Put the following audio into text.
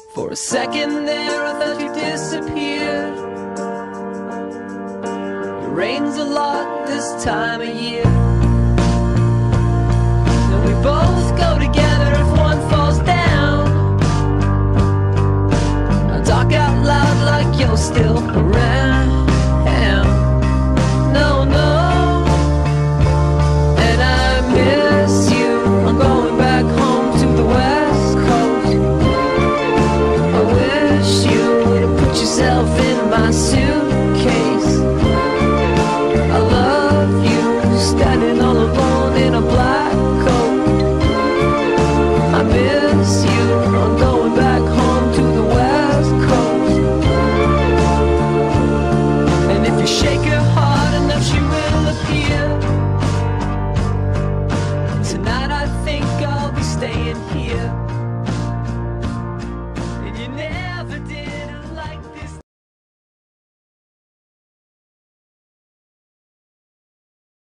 For a second there I thought you disappeared. It rains a lot this time of year, and we both go together if one falls down. I talk out loud like you're still around. No, no. And I miss you. I'm going back home to the West Coast. I wish you would have put yourself in my suitcase. I love you, standing all alone in a black coat. I miss you. I'm going back home to the West Coast. And if you shake her hard enough, she will appear. Tonight I think I'll be staying here.